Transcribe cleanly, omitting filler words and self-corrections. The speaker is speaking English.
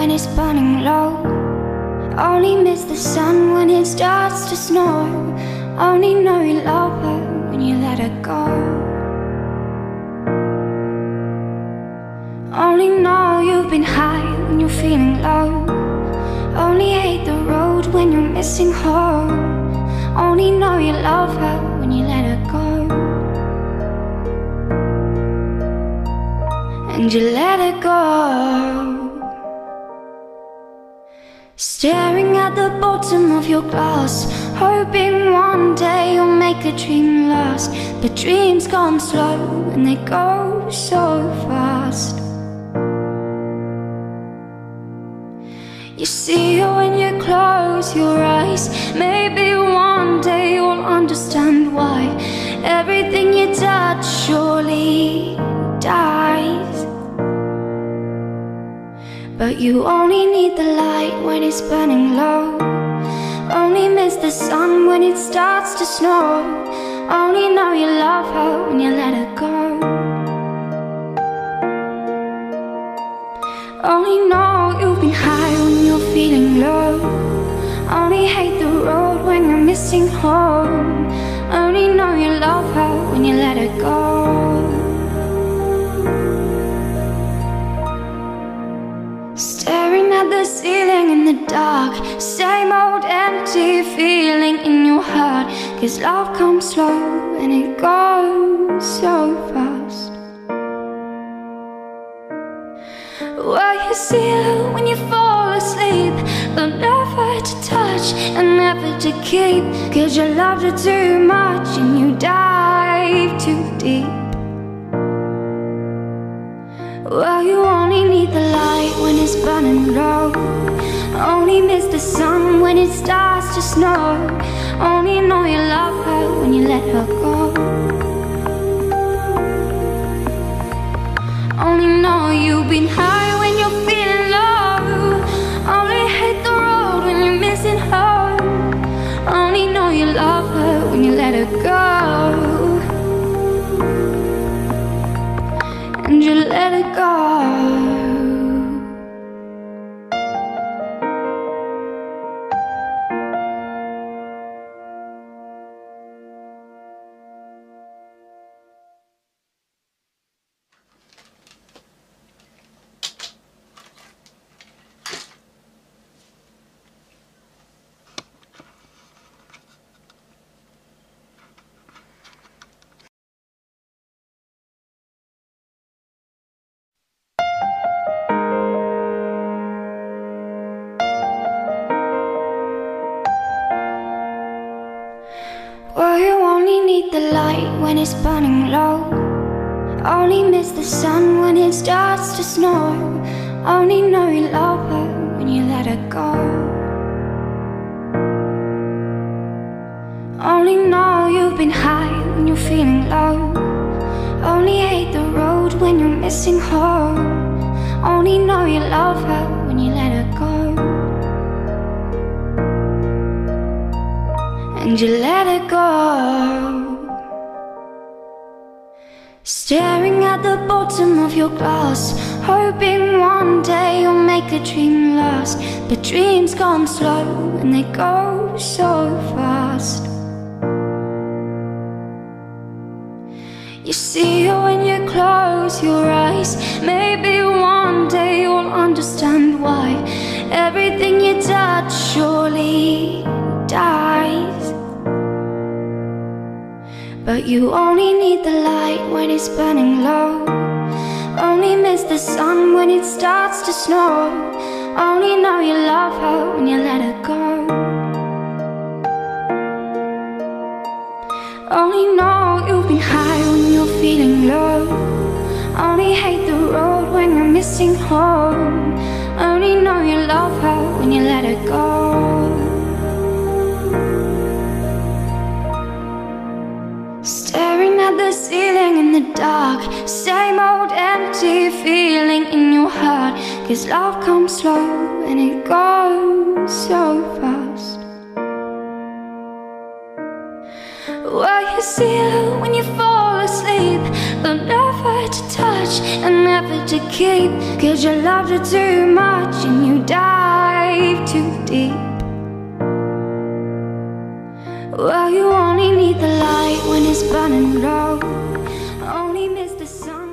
when it's burning low. Only miss the sun when it starts to snow. Only know you love her when you let her go. Only know you've been high when you're feeling low. Only hate the road when you're missing home. Only know you love her when you let her go. And you let her go. Staring at the bottom of your glass, hoping one day you'll make a dream last. But dreams gone slow and they go so fast. You see her when you close your eyes. Maybe one day you'll understand why everything you touch surely dies. But you only need the light when it's burning low. Only miss the sun when it starts to snow. Only know you love her when you let her go. Only know you've been high when you're feeling low. Only hate the road when you're missing home. Only know you love her when you let her go. Staring at the ceiling in the dark, same old empty feeling in your heart. 'Cause love comes slow and it goes so fast. Well, you see her when you fall asleep, but never to touch and never to keep. 'Cause you loved her too much and you dive too deep. Well, you only need the light when it's burning low. Only miss the sun when it starts to snow. Only know you love her when you let her go. Only know you've been high when you're feeling low. Only hate the road when you're missing home. Only know you love her when you let her go. And you let it go. Well, you only need the light when it's burning low. Only miss the sun when it starts to snow. Only know you love her when you let her go. Only know you've been high when you're feeling low. Only hate the road when you're missing home. Only know you love her when you let her go. And you let it go. Staring at the bottom of your glass, hoping one day you'll make a dream last. But dreams gone slow and they go so fast. You see her when you close your eyes. Maybe one day you'll understand why everything you touch surely dies. But you only need the light when it's burning low. Only miss the sun when it starts to snow. Only know you love her when you let her go. Only know you've been high when you're feeling low. Only hate the road when you're missing home. Only know you love her when you let her go. Staring at the ceiling in the dark, same old empty feeling in your heart. 'Cause love comes slow and it goes so fast. Well, you see her when you fall asleep, but never to touch and never to keep, 'cause you loved her too much and you dive too deep. Well, you only need the light when it's burning low, only miss the sun